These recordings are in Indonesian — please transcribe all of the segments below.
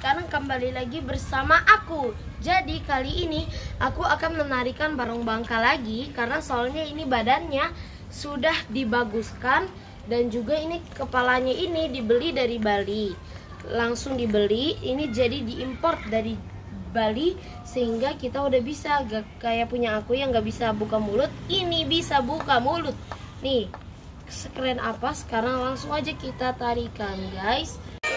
sekarang kembali lagi bersama aku. Jadi kali ini aku akan menarikan Barong Bangka lagi, karena soalnya ini badannya sudah dibaguskan. Dan juga ini kepalanya ini dibeli dari Bali, langsung dibeli. Ini jadi diimport dari Bali, sehingga kita udah bisa, gak kayak punya aku yang gak bisa buka mulut, ini bisa buka mulut. Nih, sekeren apa? Sekarang langsung aja kita tarikan, guys.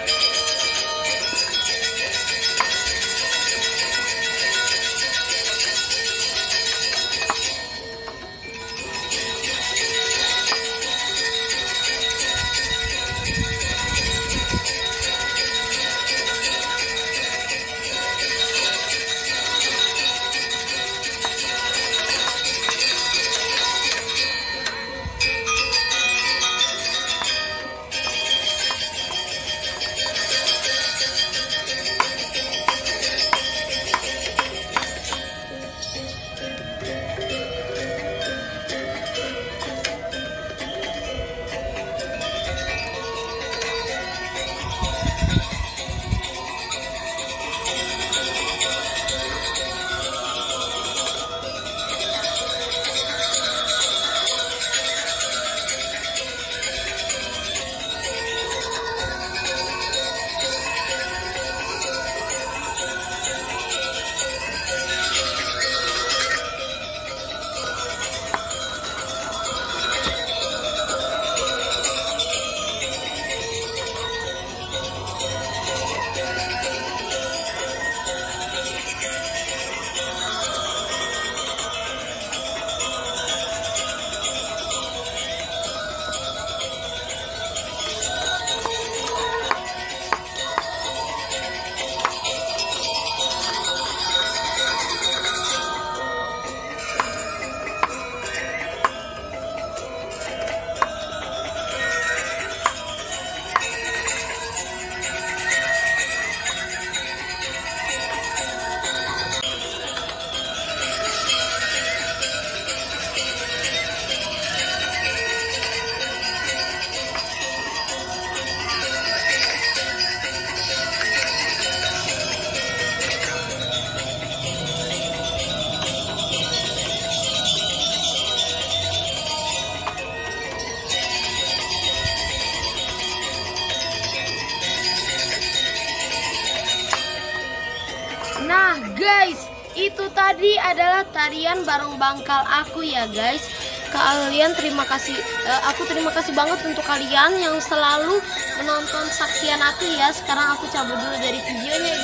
Nah guys, itu tadi adalah tarian Barong Bangkal aku ya guys. Kalian terima kasih, aku terima kasih banget untuk kalian yang selalu menonton saksian aku ya. Sekarang aku cabut dulu dari videonya